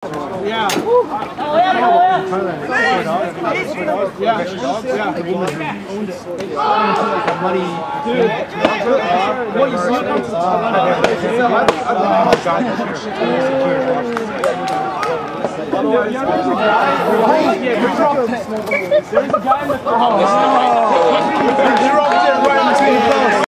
Yeah. Money. Dude. What you see? There's a guy in the